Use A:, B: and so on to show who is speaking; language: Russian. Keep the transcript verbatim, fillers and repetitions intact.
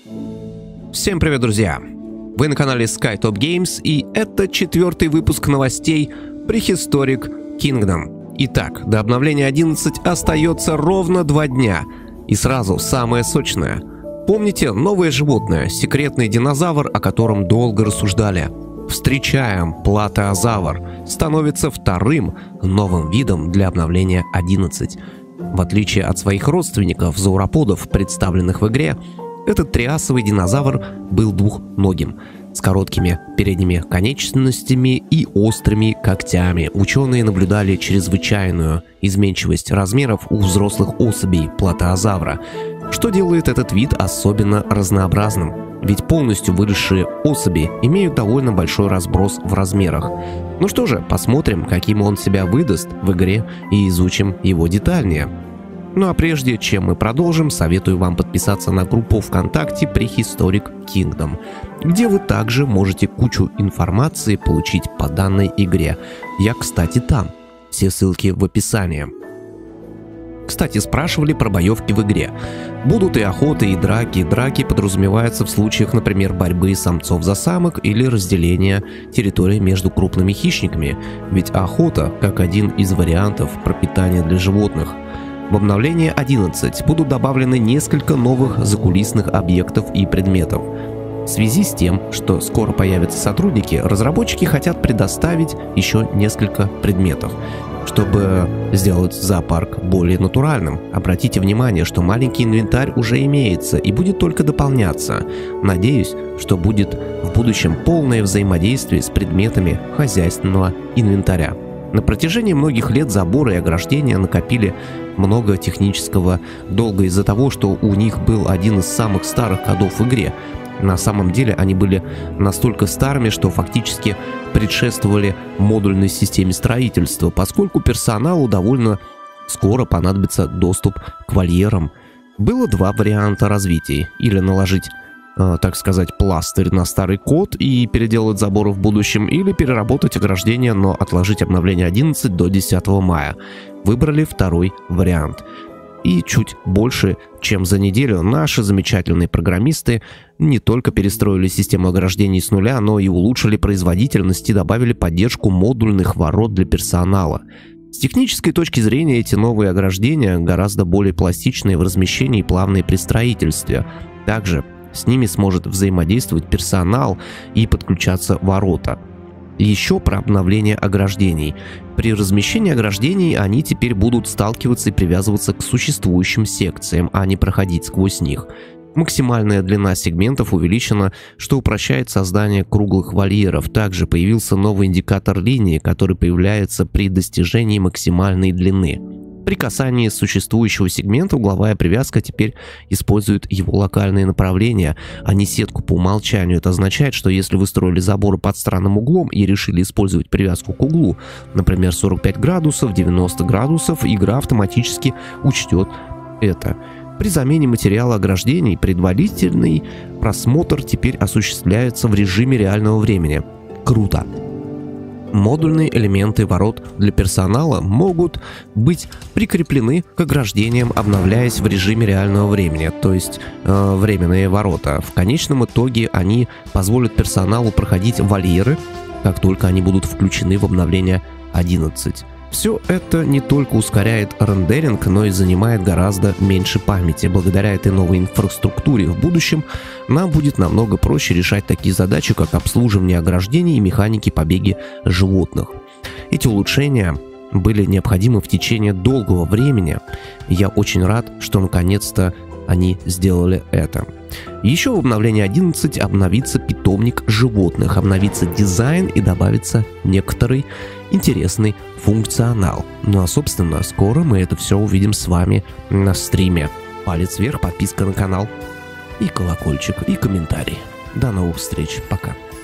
A: Всем привет, друзья! Вы на канале SkyTop Games, и это четвертый выпуск новостей Prehistoric Kingdom. Итак, до обновления одиннадцать остается ровно два дня. И сразу самое сочное. Помните новое животное, секретный динозавр, о котором долго рассуждали? Встречаем, платеозавр становится вторым новым видом для обновления одиннадцать. В отличие от своих родственников, зауроподов, представленных в игре, этот триасовый динозавр был двухногим, с короткими передними конечностями и острыми когтями. Ученые наблюдали чрезвычайную изменчивость размеров у взрослых особей платеозавра, что делает этот вид особенно разнообразным, ведь полностью выросшие особи имеют довольно большой разброс в размерах. Ну что же, посмотрим, каким он себя выдаст в игре, и изучим его детальнее. Ну а прежде чем мы продолжим, советую вам подписаться на группу ВКонтакте Prehistoric Kingdom, где вы также можете кучу информации получить по данной игре. Я, кстати, там. Все ссылки в описании. Кстати, спрашивали про боевки в игре. Будут и охоты, и драки. Драки подразумеваются в случаях, например, борьбы самцов за самок или разделения территории между крупными хищниками, ведь охота как один из вариантов пропитания для животных. В обновлении одиннадцать будут добавлены несколько новых закулисных объектов и предметов. В связи с тем, что скоро появятся сотрудники, разработчики хотят предоставить еще несколько предметов, чтобы сделать зоопарк более натуральным. Обратите внимание, что маленький инвентарь уже имеется и будет только дополняться. Надеюсь, что будет в будущем полное взаимодействие с предметами хозяйственного инвентаря. На протяжении многих лет заборы и ограждения накопили много технического долга из-за того, что у них был один из самых старых кодов в игре. На самом деле они были настолько старыми, что фактически предшествовали модульной системе строительства, поскольку персоналу довольно скоро понадобится доступ к вольерам. Было два варианта развития: или наложить, э, так сказать, пластырь на старый код и переделать заборы в будущем, или переработать ограждение, но отложить обновление одиннадцать до десятого мая. Выбрали второй вариант. И чуть больше, чем за неделю, наши замечательные программисты не только перестроили систему ограждений с нуля, но и улучшили производительность и добавили поддержку модульных ворот для персонала. С технической точки зрения эти новые ограждения гораздо более пластичные в размещении и плавные при строительстве. Также с ними сможет взаимодействовать персонал и подключаться ворота. Еще про обновление ограждений. При размещении ограждений они теперь будут сталкиваться и привязываться к существующим секциям, а не проходить сквозь них. Максимальная длина сегментов увеличена, что упрощает создание круглых вольеров. Также появился новый индикатор линии, который появляется при достижении максимальной длины. При касании существующего сегмента угловая привязка теперь использует его локальные направления, а не сетку по умолчанию. Это означает, что если вы строили заборы под странным углом и решили использовать привязку к углу, например, сорок пять градусов, девяносто градусов, игра автоматически учтет это. При замене материала ограждений предварительный просмотр теперь осуществляется в режиме реального времени. Круто! Модульные элементы ворот для персонала могут быть прикреплены к ограждениям, обновляясь в режиме реального времени, то есть э, временные ворота. В конечном итоге они позволят персоналу проходить вольеры, как только они будут включены в обновление одиннадцать. Все это не только ускоряет рендеринг, но и занимает гораздо меньше памяти. Благодаря этой новой инфраструктуре в будущем нам будет намного проще решать такие задачи, как обслуживание ограждений и механики побеги животных. Эти улучшения были необходимы в течение долгого времени. Я очень рад, что наконец-то они сделали это. Еще в обновлении одиннадцать обновится питомник животных, обновится дизайн и добавится некоторый интересный функционал. Ну а собственно, скоро мы это все увидим с вами на стриме. Палец вверх, подписка на канал и колокольчик, и комментарий. До новых встреч, пока.